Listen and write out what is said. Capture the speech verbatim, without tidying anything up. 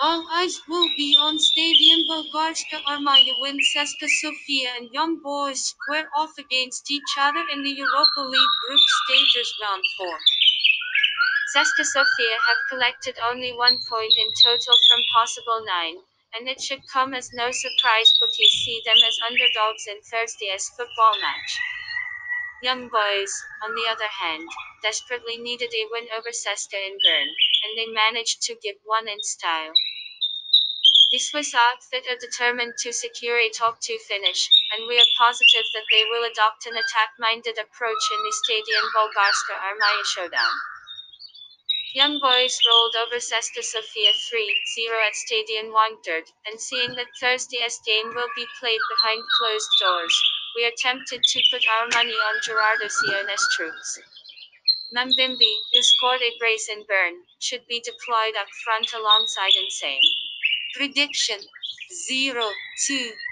All eyes will be on Stadium Bulgarska Armaya when CSKA Sofia and Young Boys square off against each other in the Europa League group stages round four. CSKA Sofia have collected only one point in total from possible nine, and it should come as no surprise bookies see them as underdogs in Thursday's football match. Young Boys, on the other hand, desperately needed a win over CSKA in Bern, and they managed to get one in style. The Swiss outfit are determined to secure a top two finish, and we are positive that they will adopt an attack-minded approach in the Stadium Bulgarska Armaya showdown. Young Boys rolled over CSKA Sofia three zero at Stadion Wangderd, and seeing that Thursday's game will be played behind closed doors, we are tempted to put our money on Gerardo Sione's troops. Mambimbi, who scored a brace in Bern, should be deployed up front alongside Insane. Prediction: zero two